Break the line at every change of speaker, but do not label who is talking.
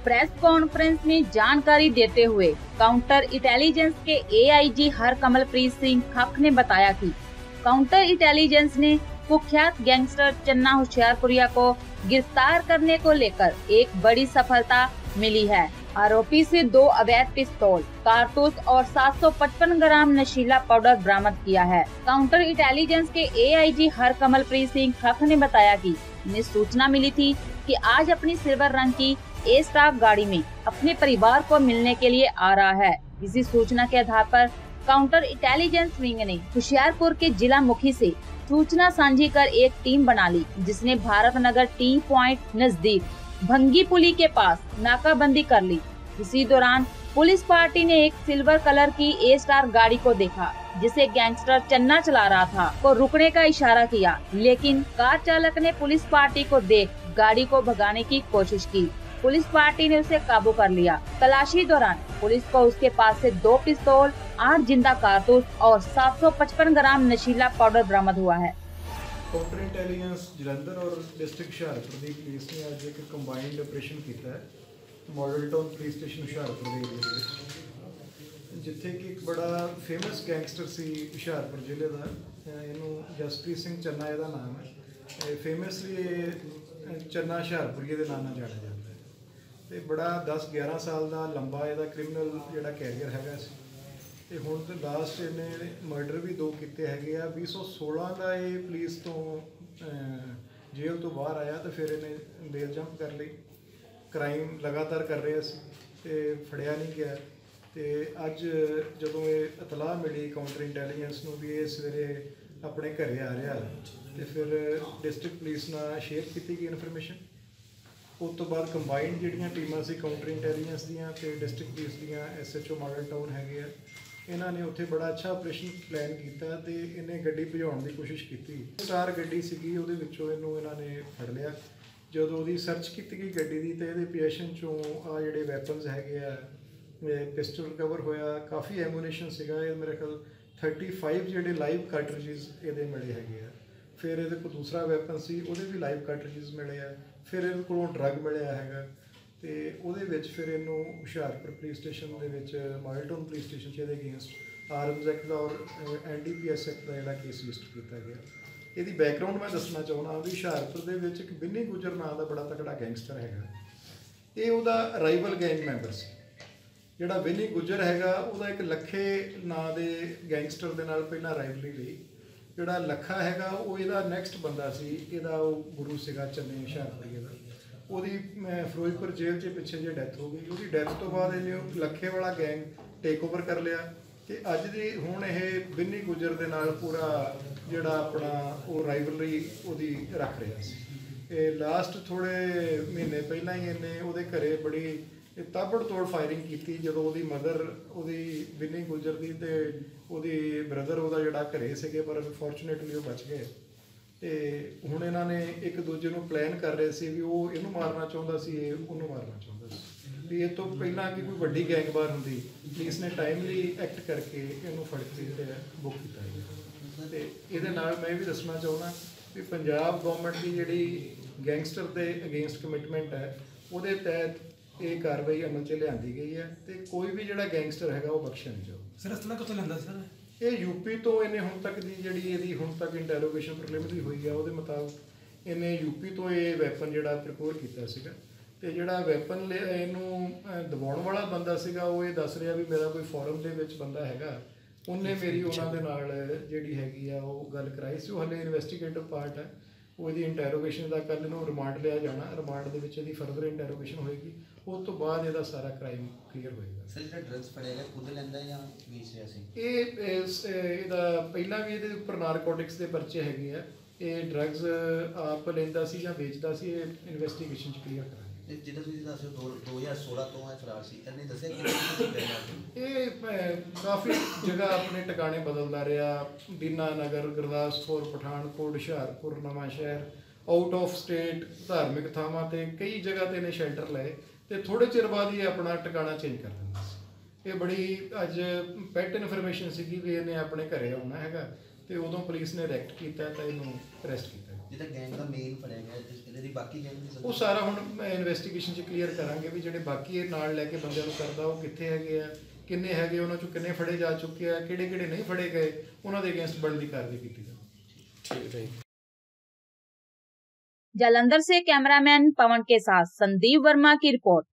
Press conference में जानकारी देते हुए काउंटर इंटेलिजेंस के एआईजी हरकमलप्रीत सिंह खख ने बताया कि काउंटर इंटेलिजेंस ने कुख्यात गैंगस्टर चन्ना होशियारपुरिया को गिरफ्तार करने को लेकर एक बड़ी सफलता मिली है। आरोपी से 2 अवैध पिस्तौल, कारतूस और 755 ग्राम नशीला पाउडर बरामद किया है। काउंटर इंटेलिजेंस के एआईजी हरकमलप्रीत सिंह खख ने बताया कि उन्हें सूचना मिली थी कि आज अपनी सिल्वर रंग की ए स्टाफ गाड़ी में अपने परिवार को मिलने के लिए आ रहा है। इसी सूचना के आधार पर काउंटर इंटेलिजेंस विंग ने होशियारपुर के जिला मुखी से सूचना साझी कर एक टीम बना ली, जिसने भारत नगर टी पॉइंट नजदीक भंगी पुली के पास नाकाबंदी कर ली। इसी दौरान पुलिस पार्टी ने एक सिल्वर कलर की ए स्टार गाड़ी को देखा, जिसे गैंगस्टर चन्ना चला रहा था, को रुकने का इशारा किया, लेकिन कार चालक ने पुलिस पार्टी को देख गाड़ी को भगाने की कोशिश की। पुलिस पार्टी ने उसे काबू कर लिया। तलाशी दौरान पुलिस को उसके पास से 2 पिस्तौल, 8 जिंदा कारतूस और 755 ग्राम नशीला पाउडर बरामद हुआ है।
काउंटर इंटेलिजेंस जलंधर और डिस्ट्रिक्ट हुशियारपुर की पुलिस ने आज एक कंबाइंड ऑपरेशन किया है Model Town police station Hoshiarpur के एरिया जिथे कि एक बड़ा फेमस गैंगस्टर सी हुशियारपुर जिले का, इनू जसप्रीत सिंह चन्ना इहदा नाम है। फेमसली चन्ना हुशियारपुरिये के नाम जाना जाता है। तो बड़ा 10-11 साल का लंबा इहदा क्रिमिनल जिहड़ा कैरियर हैगा सी। ਤੇ ਹੁਣ ਤੇ ਲਾਸਟ ਇਹਨੇ ਮਰਡਰ ਵੀ 2 ਕੀਤੇ ਹੈਗੇ ਆ। 2016 ਦਾ ਇਹ ਪੁਲਿਸ ਤੋਂ ਜੇਲ੍ਹ ਤੋਂ ਬਾਹਰ ਆਇਆ ਤੇ ਫਿਰ ਇਹਨੇ ਬੇਲ ਜੰਪ ਕਰ ਲਈ। ਕ੍ਰਾਈਮ ਲਗਾਤਾਰ ਕਰ ਰਿਹਾ ਸੀ ਤੇ ਫੜਿਆ ਨਹੀਂ ਗਿਆ। ਤੇ ਅੱਜ ਜਦੋਂ ਇਹ ਇਤਲਾਹ ਮਿਲੀ ਕਾਊਂਟਰ ਇੰਟੈਲੀਜੈਂਸ ਨੂੰ ਵੀ ਇਹ ਸਵੇਰੇ ਆਪਣੇ ਘਰੇ ਆ ਰਿਹਾ ਤੇ ਫਿਰ ਡਿਸਟ੍ਰਿਕਟ ਪੁਲਿਸ ਨਾਲ ਸ਼ੇਅਰ ਕੀਤੀ ਗਈ ਇਨਫੋਰਮੇਸ਼ਨ। ਉਸ ਤੋਂ ਬਾਅਦ ਕੰਬਾਈਨਡ ਜਿਹੜੀਆਂ ਟੀਮਾਂ ਸੀ ਕਾਊਂਟਰ ਇੰਟੈਲੀਜੈਂਸ ਦੀਆਂ ਤੇ ਡਿਸਟ੍ਰਿਕਟ ਪੁਲਿਸ ਦੀਆਂ SHO ਮਾਡਲ ਟਾਊਨ ਹੈਗੇ ਆ, ਇਹਨਾਂ ਨੇ ਉੱਥੇ ਬੜਾ ਅੱਛਾ ਆਪਰੇਸ਼ਨ ਪਲਾਨ ਕੀਤਾ ਤੇ ਇਹਨੇ ਗੱਡੀ ਭਜਾਉਣ ਦੀ ਕੋਸ਼ਿਸ਼ ਕੀਤੀ। ਸਟਾਰ ਗੱਡੀ ਸੀਗੀ, ਉਹਦੇ ਵਿੱਚੋਂ ਇਹਨੂੰ ਇਹਨਾਂ ਨੇ ਫੜ ਲਿਆ। ਜਦੋਂ ਉਹਦੀ ਸਰਚ ਕੀਤੀ ਗਈ ਗੱਡੀ ਦੀ ਤੇ ਇਹਦੇ ਪੋਜੀਸ਼ਨ ਚੋਂ ਆ ਜਿਹੜੇ ਵੈਪਨਸ ਹੈਗੇ ਆ, ਪਿਸਟਲ ਰਿਕਵਰ ਹੋਇਆ, ਕਾਫੀ ਐਮੂਨੇਸ਼ਨ ਸੀਗਾ। ਇਹ ਮੇਰੇ ਖਿਆਲ 35 ਜਿਹੜੇ ਲਾਈਵ ਕਾਰਟ੍ਰਿਜਸ ਇਹਦੇ ਮਿਲੇ ਹੈਗੇ ਆ। ਫਿਰ ਇਹਦੇ ਕੋਲ ਦੂਸਰਾ ਵੈਪਨ ਸੀ, ਉਹਦੇ ਵੀ ਲਾਈਵ ਕਾਰਟ੍ਰਿਜਸ ਮਿਲੇ ਆ। ਫਿਰ ਇਹਦੇ ਕੋਲੋਂ ਡਰੱਗ ਮਿਲਿਆ ਹੈਗਾ ਤੇ ਉਹਦੇ ਵਿੱਚ ਫਿਰ ਇਹਨੂੰ ਹੁਸ਼ਿਆਰਪੁਰ ਪੁਲਿਸ ਸਟੇਸ਼ਨ ਦੇ ਵਿੱਚ ਮਾਡਲ ਟਾਊਨ ਪੁਲਿਸ ਸਟੇਸ਼ਨ 'ਚ ਇਹਦੇ ਅਗੇਂਸਟ ਆਰਮਜ਼ ਐਕਟ ਦਾ ਔਰ NDPS ਐਕਟ ਦਾ ਜਿਹੜਾ ਕੇਸ ਰਜਿਸਟਰ ਕੀਤਾ ਗਿਆ। ਇਹਦੀ ਬੈਕਗਰਾਊਂਡ ਮੈਂ ਦੱਸਣਾ ਚਾਹੁੰਦਾ ਵੀ ਹੁਸ਼ਿਆਰਪੁਰ ਦੇ ਵਿੱਚ ਇੱਕ ਬਿੰਨੀ ਗੁੱਜਰ ਨਾਂ ਦਾ ਬੜਾ ਤਕੜਾ ਗੈਂਗਸਟਰ ਹੈਗਾ। ਇਹ ਉਹਦਾ ਰਾਈਵਲ ਗੈਂਗ ਮੈਂਬਰ ਸੀ। ਜਿਹੜਾ ਬਿੰਨੀ ਗੁੱਜਰ ਹੈਗਾ ਉਹਦਾ ਇੱਕ ਲੱਖੇ ਨਾਂ ਦੇ ਗੈਂਗਸਟਰ ਦੇ ਨਾਲ ਪਹਿਲਾਂ ਰਾਈਵਲਰੀ ਲਈ। ਜਿਹੜਾ ਲੱਖਾ ਹੈਗਾ ਉਹ ਇਹਦਾ ਨੈਕਸਟ ਬੰਦਾ ਸੀ। ਇਹਦਾ ਉਹ ਗੁਰੂ ਸੀਗਾ ਚੰਨੇ ਹੁਸ਼ਿਆਰਪੁਰੀਏ ਦਾ। ਉਹਦੀ ਫਿਰੋਜ਼ਪੁਰ ਜੇਲ੍ਹ 'ਚ ਪਿੱਛੇ ਜੇ ਡੈਥ ਹੋ ਗਈ। ਉਹਦੀ ਡੈਥ ਤੋਂ ਬਾਅਦ ਇਹਨੇ ਉਹ ਲੱਖੇ ਵਾਲਾ ਗੈਂਗ ਟੇਕ ਓਵਰ ਕਰ ਲਿਆ ਤੇ ਅੱਜ ਦੀ ਹੁਣ ਇਹ ਬਿੰਨੀ ਗੁੱਜਰ ਦੇ ਨਾਲ ਪੂਰਾ ਜਿਹੜਾ ਆਪਣਾ ਉਹ ਰਾਈਵਲਰੀ ਉਹਦੀ ਰੱਖ ਰਿਹਾ ਸੀ। ਇਹ ਲਾਸਟ ਥੋੜ੍ਹੇ ਮਹੀਨੇ ਪਹਿਲਾਂ ਹੀ ਇਹਨੇ ਉਹਦੇ ਘਰੇ ਬੜੀ ਤਾਬੜ ਤੋੜ ਫਾਇਰਿੰਗ ਕੀਤੀ ਜਦੋਂ ਉਹਦੀ ਮਦਰ ਉਹਦੀ ਬਿੰਨੀ ਗੁੱਜਰ ਦੀ ਤੇ ਉਹਦੀ ਬ੍ਰਦਰ ਉਹਦਾ ਜਿਹੜਾ ਘਰੇ ਸੀਗੇ, ਪਰ ਅਨਫੋਰਚੂਨੇਟਲੀ ਉਹ ਬਚ ਗਏ। ਤੇ ਹੁਣ ਇਹਨਾਂ ਨੇ ਇੱਕ ਦੂਜੇ ਨੂੰ ਪਲਾਨ ਕਰ ਰਹੇ ਸੀ ਵੀ ਉਹ ਇਹਨੂੰ ਮਾਰਨਾ ਚਾਹੁੰਦਾ ਸੀ, ਇਹ ਉਹਨੂੰ ਮਾਰਨਾ ਚਾਹੁੰਦਾ ਸੀ ਵੀ ਇਹ ਤੋਂ ਪਹਿਲਾਂ ਕਿ ਕੋਈ ਵੱਡੀ ਗੈਂਗਵਾਰ ਹੁੰਦੀ। ਪੁਲਿਸ ਨੇ ਟਾਈਮਲੀ ਐਕਟ ਕਰਕੇ ਇਹਨੂੰ ਫੜ ਕੇ ਤੇ ਬੁੱਕ ਕੀਤਾ ਗਿਆ। ਤੇ ਇਹਦੇ ਨਾਲ ਮੈਂ ਇਹ ਵੀ ਦੱਸਣਾ ਚਾਹੁੰਦਾ ਵੀ ਪੰਜਾਬ ਗੌਰਮੈਂਟ ਦੀ ਜਿਹੜੀ ਗੈਂਗਸਟਰ ਦੇ ਅਗੇਂਸਟ ਕਮਿਟਮੈਂਟ ਹੈ, ਉਹਦੇ ਤਹਿਤ ਇਹ ਕਾਰਵਾਈ ਅਮਲ 'ਚ ਲਿਆਂਦੀ ਗਈ ਹੈ ਤੇ ਕੋਈ ਵੀ ਜਿਹੜਾ ਗੈਂਗਸਟਰ ਹੈਗਾ ਉਹ ਬਖਸ਼ਿਆ ਨਹੀਂ ਜਾਊ।
ਸਰ ਇਸ ਤਰ੍ਹਾਂ ਕਿੱਥੋਂ ਲੈਂਦਾ ਸਰ?
ਇਹ ਯੂਪੀ ਤੋਂ ਇਹਨੇ ਹੁਣ ਤੱਕ ਦੀ ਜਿਹੜੀ ਇਹਦੀ ਹੁਣ ਤੱਕ ਇੰਟਰੋਗੇਸ਼ਨ ਪ੍ਰੀਲਿਮਿਨਰੀ ਹੋਈ ਆ ਉਹਦੇ ਮੁਤਾਬਕ ਇਹਨੇ ਯੂਪੀ ਤੋਂ ਇਹ ਵੈਪਨ ਜਿਹੜਾ ਪ੍ਰੋਕਿਓਰ ਕੀਤਾ ਸੀਗਾ। ਤੇ ਜਿਹੜਾ ਵੈਪਨ ਇਹਨੂੰ ਦਬਾਉਣ ਵਾਲਾ ਬੰਦਾ ਸੀਗਾ ਉਹ ਇਹ ਦੱਸ ਰਿਹਾ ਵੀ ਮੇਰਾ ਕੋਈ ਫੋਰਮ ਦੇ ਵਿੱਚ ਬੰਦਾ ਹੈਗਾ, ਉਹਨੇ ਮੇਰੀ ਉਹਨਾਂ ਦੇ ਨਾਲ ਜਿਹੜੀ ਹੈਗੀ ਆ ਉਹ ਗੱਲ ਕਰਾਈ ਸੀ। ਉਹ ਹਲੇ ਇਨਵੈਸਟੀਗੇਟਿਵ ਪਾਰਟ ਹੈ, ਉਹ ਇਹਦੀ ਇੰਟਰੋਗੇਸ਼ਨ ਦਾ ਕੱਲ੍ਹ ਨੂੰ ਰਿਮਾਂਡ ਲਿਆ ਜਾਣਾ। ਰਿਮਾਂਡ ਦੇ ਵਿੱਚ ਇਹਦੀ ਫਰਦਰ ਇੰਟਰੋਗੇਸ਼ਨ ਹੋਏਗੀ, ਉਸ ਤੋਂ ਬਾਅਦ ਇਹਦਾ ਸਾਰਾ ਕ੍ਰਾਈਮ ਕਲੀਅਰ ਹੋਏਗਾ।
ਸਰ ਜਿਹੜਾ ਡਰੱਗਸ ਫੜਿਆ ਖੁਦ ਲੈਂਦਾ ਜਾਂ ਵੇਚ ਰਿਹਾ ਸੀ?
ਇਹਦਾ ਪਹਿਲਾਂ ਵੀ ਇਹਦੇ ਉੱਪਰ ਨਾਰਕੋਟਿਕਸ ਦੇ ਪਰਚੇ ਹੈਗੇ ਆ। ਇਹ ਡਰੱਗਸ ਆਪ ਲੈਂਦਾ ਸੀ ਜਾਂ ਵੇਚਦਾ ਸੀ, ਇਹ ਇਨਵੈਸਟੀਗੇਸ਼ਨ 'ਚ ਕਲੀਅਰ ਕਰਾਂਗੇ।
ਜਿੱਦਾਂ ਤੁਸੀਂ ਦੱਸਿਓ 2016 ਤੋਂ ਇਹ ਫਰਾਰ ਸੀ, ਇਹਨੇ ਦੱਸਿਆ ਕਿ
ਇਹ ਕਾਫੀ ਜਗ੍ਹਾ ਆਪਣੇ ਟਿਕਾਣੇ ਬਦਲਦਾ ਰਿਹਾ। ਦੀਨਾ ਨਗਰ, ਗੁਰਦਾਸਪੁਰ, ਪਠਾਨਕੋਟ, ਹੁਸ਼ਿਆਰਪੁਰ, ਨਵਾਂ ਸ਼ਹਿਰ, ਆਊਟ ਆਫ ਸਟੇਟ ਧਾਰਮਿਕ ਥਾਵਾਂ ਤੇ ਕਈ ਜਗ੍ਹਾ ਤੇ ਇਹਨੇ ਸ਼ੈਲਟਰ ਲਏ ਤੇ ਥੋੜ੍ਹੇ ਚਿਰ ਬਾਅਦ ਹੀ ਆਪਣਾ ਟਿਕਾਣਾ ਚੇਂਜ ਕਰ ਦਿੰਦਾ ਸੀ। ਇਹ ਬੜੀ ਅੱਜ ਪੈਟ ਇਨਫੋਰਮੇਸ਼ਨ ਸੀਗੀ ਵੀ ਇਹਨੇ ਆਪਣੇ ਘਰੇ ਆਉਣਾ ਹੈਗਾ ਤੇ ਉਦੋਂ ਪੁਲਿਸ ਨੇ ਰੈਕਟ ਕੀਤਾ ਤਾਂ ਇਹਨੂੰ ਅਰੈਸਟ ਕੀਤਾ।
ਜਿੱਦਾਂ ਗੈਂਗ ਦਾ ਮੇਨ ਫੜਿਆ ਗਿਆ, ਇਹਦੀ ਬਾਕੀ ਗੈਂਗ ਦੀ
ਉਹ ਸਾਰਾ ਹੁਣ ਇਨਵੈਸਟੀਗੇਸ਼ਨ 'ਚ ਕਲੀਅਰ ਕਰਾਂਗੇ ਵੀ ਜਿਹੜੇ ਬਾਕੀ ਇਹ ਨਾਲ ਲੈ ਕੇ ਬੰਦਿਆਂ ਨੂੰ ਕਰਦਾ ਉਹ ਕਿੱਥੇ ਹੈਗੇ ਆ, ਕਿੰਨੇ ਹੈਗੇ, ਉਹਨਾਂ 'ਚੋਂ ਕਿੰਨੇ ਫੜੇ ਜਾ ਚੁੱਕੇ ਆ, ਕਿਹੜੇ ਕਿਹੜੇ ਨਹੀਂ ਫੜੇ ਗਏ, ਉਹਨਾਂ ਦੇ ਅਗੇਂਸਟ ਬਣਦੀ ਕਾਰਵਾਈ ਕੀਤੀ ਜਾਵੇ।
जालंधर से कैमरामैन पवन के साथ संदीप वर्मा की रिपोर्ट।